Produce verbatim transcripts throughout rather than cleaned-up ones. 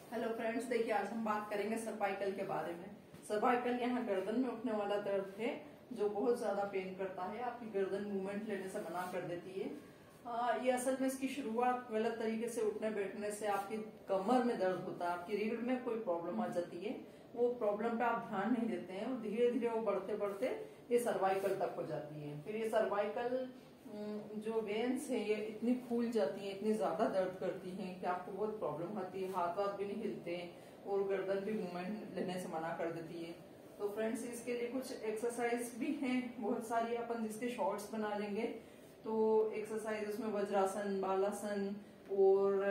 Hello friends, देखिए आज हम बात करेंगे सर्वाइकल के बारे में। सर्वाइकल यहाँ गर्दन में उठने वाला दर्द है जो बहुत ज्यादा पेन करता है, आपकी गर्दन मूवमेंट लेने से मना कर देती है। आ, ये असल में इसकी शुरुआत गलत तरीके से उठने बैठने से आपकी कमर में दर्द होता है, आपकी रीढ़ में कोई प्रॉब्लम आ जाती है। वो प्रॉब्लम पे आप ध्यान नहीं देते हैं और धीरे धीरे वो बढ़ते बढ़ते ये सर्वाइकल तक हो जाती है। फिर ये सर्वाइकल जो वेन्स है ये इतनी फूल जाती हैं, इतनी ज्यादा दर्द करती हैं कि आपको बहुत प्रॉब्लम आती है, हाथ वाथ भी नहीं हिलते हैं और गर्दन भी मूवमेंट लेने से मना कर देती है। तो फ्रेंड्स, इसके लिए कुछ एक्सरसाइज भी हैं बहुत सारी, अपन जिसके शॉर्ट्स बना लेंगे। तो एक्सरसाइज उसमें वज्रासन, बालासन और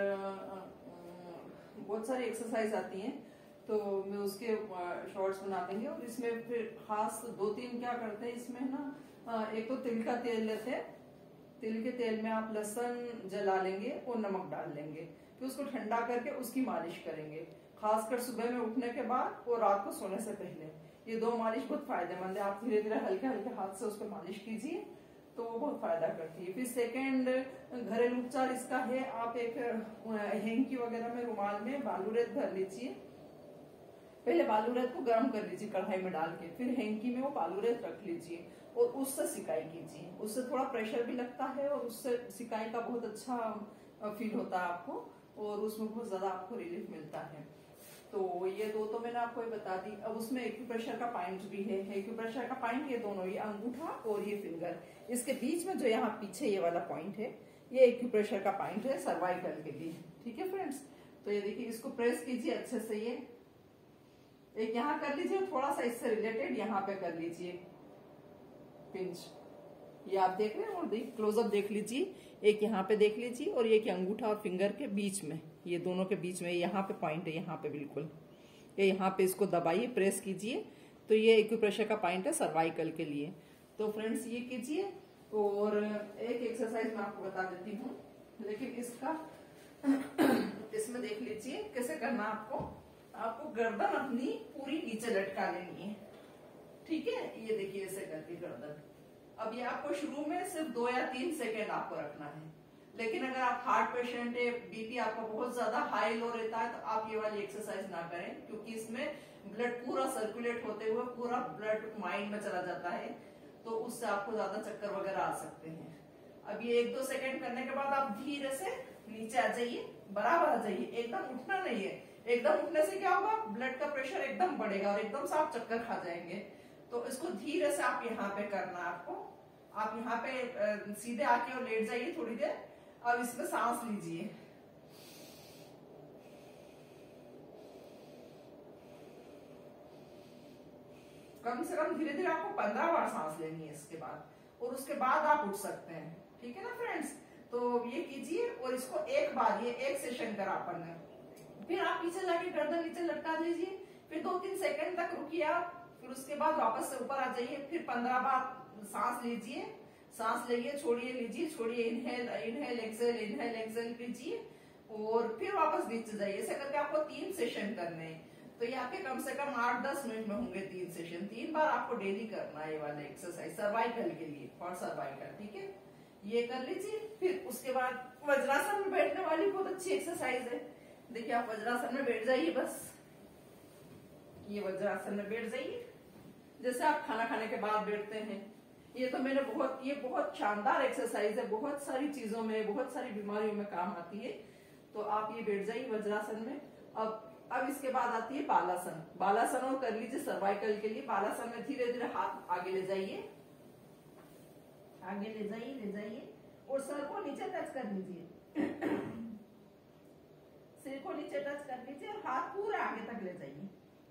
बहुत सारी एक्सरसाइज आती हैं, तो मैं उसके शॉर्ट्स बना देंगे। और इसमें फिर खास दो तीन क्या करते हैं इसमें ना, एक तो तिल का तेल लेते हैं, तिल के तेल में आप लहसुन जला लेंगे और नमक डाल लेंगे, फिर उसको ठंडा करके उसकी मालिश करेंगे, खासकर सुबह में उठने के बाद और रात को सोने से पहले। ये दो मालिश बहुत फायदेमंद है, आप धीरे धीरे हल्के हल्के हाथ से उस पर मालिश कीजिए तो वो बहुत फायदा करती है। फिर सेकेंड घरेलू उपचार इसका है, आप एक हैंकी वगैरह में रुमाल में बालूरेत भर लीजिए। पहले बालूरेत को गर्म कर लीजिए कढ़ाई में डाल के, फिर हैंकी में वो बालूरेत रख लीजिए और उससे सिकाई कीजिए। उससे थोड़ा प्रेशर भी लगता है और उससे सिकाई का बहुत अच्छा फील होता है आपको और उसमें बहुत ज्यादा आपको रिलीफ मिलता है। तो ये दो तो मैंने आपको ये बता दी। अब उसमें एक्यूप्रेशर का पॉइंट भी है। एक्यूप्रेशर का पॉइंट ये दोनों, ये अंगूठा और ये फिंगर, इसके बीच में जो यहाँ पीछे ये वाला पॉइंट है, ये एक्यूप्रेशर का पॉइंट है सर्वाइकल के लिए। ठीक है फ्रेंड्स, तो ये देखिए, इसको प्रेस कीजिए अच्छे से। ये एक यहाँ कर लीजिए, थोड़ा सा इससे रिलेटेड यहाँ पे कर लीजिए पिंच। ये आप देख रहे हैं और देख क्लोजअप देख लीजिए, एक यहाँ पे देख लीजिए और ये कि अंगूठा और फिंगर के बीच में, ये दोनों के बीच में यहाँ पे पॉइंट है, यहाँ पे बिल्कुल ये यहाँ पे इसको दबाइए, प्रेस कीजिए, तो ये एक्यूप्रेशर का पॉइंट है सर्वाइकल के लिए। तो फ्रेंड्स ये कीजिए। और एक एक्सरसाइज मैं आपको बता देती हूँ, लेकिन इसका इसमें देख लीजिए कैसे करना। आपको आपको गर्दन अपनी पूरी नीचे लटका लेनी है। ठीक है, ये देखिए ऐसे करके गर्दन। अब ये आपको शुरू में सिर्फ दो या तीन सेकेंड आपको रखना है, लेकिन अगर आप हार्ट पेशेंट है, बीपी आपका बहुत ज्यादा हाई लो रहता है, तो आप ये वाली एक्सरसाइज ना करें, क्योंकि इसमें ब्लड पूरा सर्कुलेट होते हुए पूरा ब्लड माइंड में चला जाता है, तो उससे आपको ज्यादा चक्कर वगैरह आ सकते हैं। अब ये एक दो सेकेंड करने के बाद आप धीरे से नीचे आ जाइए, बराबर आ जाइए, एकदम उठना नहीं है। एकदम उठने से क्या होगा, ब्लड का प्रेशर एकदम बढ़ेगा और एकदम से आप चक्कर खा जाएंगे। तो इसको धीरे से आप यहाँ पे करना है आपको। आप यहाँ पे सीधे आके और लेट जाइए थोड़ी देर। अब इसमें सांस लीजिए, कम से कम धीरे धीरे आपको पंद्रह बार सांस लेनी है इसके बाद, और उसके बाद आप उठ सकते हैं। ठीक है ना फ्रेंड्स, तो ये कीजिए और इसको एक बार, ये एक सेशन करा अपन ने। फिर आप पीछे जाके गर्दन नीचे लटका दीजिए, फिर दो तीन सेकंड तक रुकिए आप, फिर उसके बाद वापस से ऊपर आ जाइए, फिर पंद्रह बार सांस लीजिए, सांस लेइए, छोड़िए, लीजिए, छोड़िए, inhale inhale exhale, inhale exhale कीजिए और फिर वापस नीचे जाइए। ऐसे करके आपको तीन सेशन करने हैं, तो ये आपके कम से कम आठ दस मिनट में होंगे तीन सेशन। तीन बार आपको डेली करना है ये वाला एक्सरसाइज सर्वाइकल के लिए, फॉर सर्वाइकल। ठीक है, ये कर लीजिए। फिर उसके बाद वज्रासन में बैठने वाली बहुत अच्छी एक्सरसाइज है। देखिए, आप वज्रासन में बैठ जाइए, बस ये वज्रासन में बैठ जाइए जैसे आप खाना खाने के बाद बैठते हैं। ये तो मैंने बहुत ये बहुत शानदार एक्सरसाइज है, बहुत सारी चीजों में, बहुत सारी बीमारियों में काम आती है। तो आप ये बैठ जाइए वज्रासन में। अब अब इसके बाद आती है बालासन। बालासन और कर लीजिए सर्वाइकल के लिए। बालासन में धीरे धीरे हाथ आगे ले जाइए, आगे ले जाइए, ले जाइए और सर को नीचे टच कर लीजिए, सिर को नीचे टच कर लीजिए और हाथ पूरा आगे तक ले जाइए।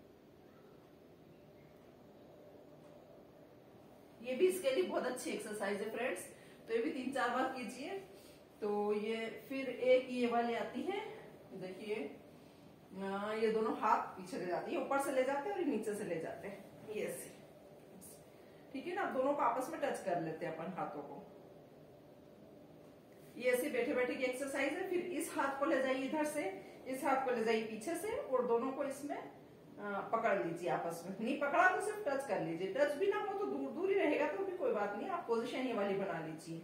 ये भी इसके लिए बहुत अच्छी एक्सरसाइज है फ्रेंड्स, तो ये भी तीन चार बार कीजिए। तो ये फिर एक ये वाली आती है, देखिए ये दोनों हाथ पीछे ले जाते हैं, ऊपर से ले जाते हैं और नीचे से ले जाते हैं, ये ऐसे। ठीक है ना, दोनों को आपस में टच कर लेते हैं अपन हाथों को। ये ऐसे बैठे बैठे की एक्सरसाइज है। फिर इस हाथ को ले जाइए इधर से, इस हाथ को ले जाइए पीछे से और दोनों को इसमें आ, पकड़ लीजिए आपस में। नहीं पकड़ा तो सिर्फ टच कर लीजिए, टच भी ना हो तो दूर दूर ही रहेगा तो भी कोई बात नहीं, आप पोजीशन ये वाली बना लीजिए।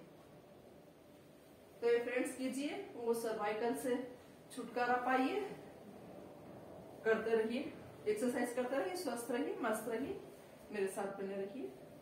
तो ये फ्रेंड्स कीजिए, वो सर्वाइकल से छुटकारा पाइए। करते रहिए, एक्सरसाइज करते रहिए, स्वस्थ रहिए, मस्त रहिए, मेरे साथ बने रहिए।